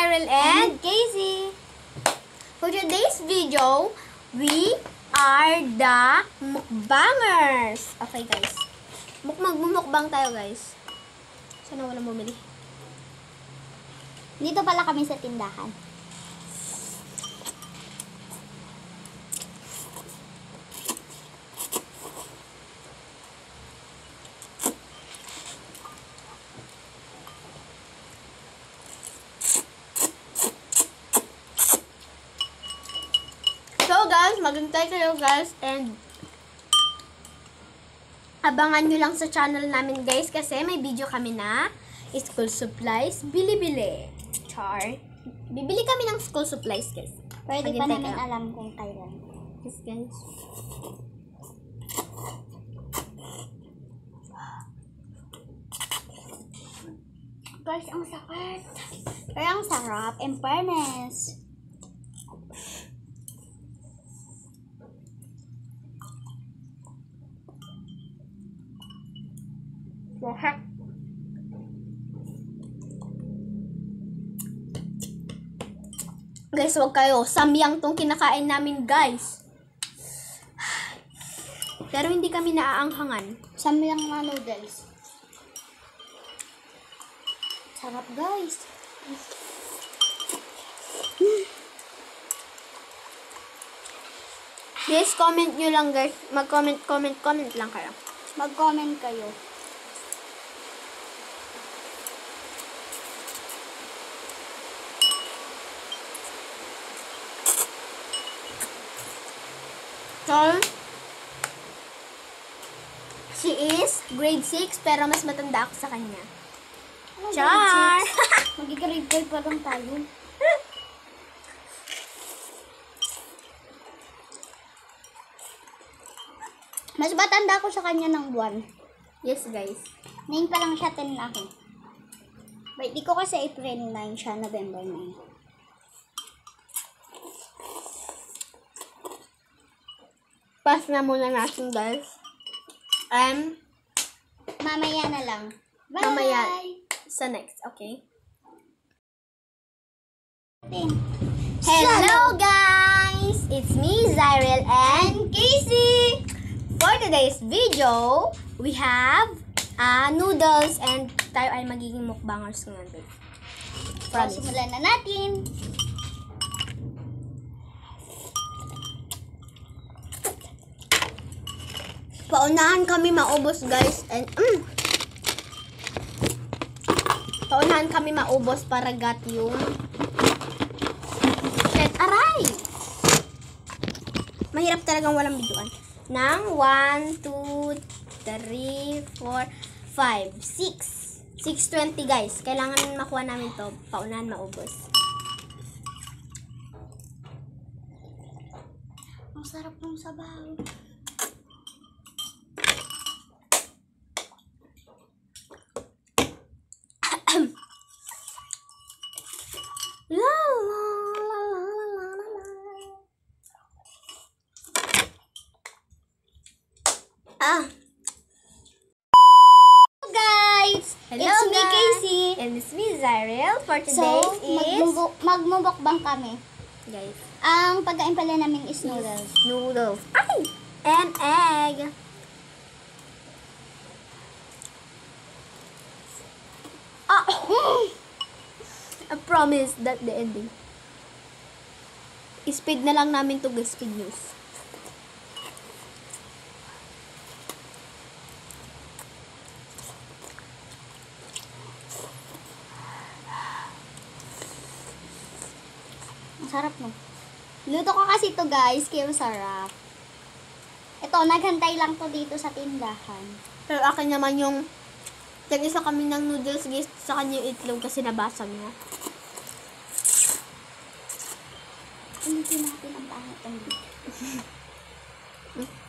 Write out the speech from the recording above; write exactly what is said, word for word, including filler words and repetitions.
Zyril and Casey. For today's video, we are the mukbangers. Okay guys. Muk Magmumukbang tayo guys. Sana walang bumili. Dito pala kami sa tindahan. So guys, maghintay kayo guys and abangan nyo lang sa channel namin guys kasi may video kami na school supplies, bili-bili. Char. Bibili kami ng school supplies guys. Pwede pa Maghintay namin kayo. alam kung kailan. Yes guys. Guys, ang sakit. Pero ang sarap, in fairness. Wahak. Guys, wag kayo. Samyang tong kinakain namin, guys. Pero hindi kami naaanghangan. Samyang mga noodles. Sarap, guys. Please, comment nyo lang, guys. Mag-comment, comment, comment lang kayo. Mag-comment kayo. So, she is grade six, pero mas matanda ako sa kanya. Ano, Char! Mag-grade five pa lang tayo. Mas matanda ko sa kanya ng buwan. Yes, guys. nine pa lang siya, ten na ako. Birthday ko kasi April nine siya, November nine. Pass na muna natin, guys. Um, Mamaya na lang. Bye! Mamaya. sa next, okay? Hello, guys! It's me, Zyril, and Casey! for today's video, we have uh, noodles and tayo ay magiging mukbangers ngayon, babe. So, Promise. simulan na natin. Paunahan kami maubos, guys. And, mm, paunahan kami maubos para gat yung shit. Aray! Mahirap talagang walang biduan. Nang one, two, three, four, five, six. six twenty, guys. Kailangan makuha namin to. Paunahan maubos. Ang sarap ng sabaw. La la la la la la la. Ah. Guys! Hello, It's me, guys. Casey. And it's me, Zyril. For So, today is... magmumukbang kami. Guys, Ang pagkain pala namin is noodles. noodles. Ay! And egg. Ah! I promise that the ending. Speed na lang namin to guys, speed news. Ang sarap, no? Luto ko kasi to guys, kaya masarap. Ito, naghantay lang to dito sa tindahan. Pero akin naman yung tag-isa kami ng noodles guys, sa kanya yung itlog kasi nabasag niya. Ulitin natin ang pangit ang dito. Hmm.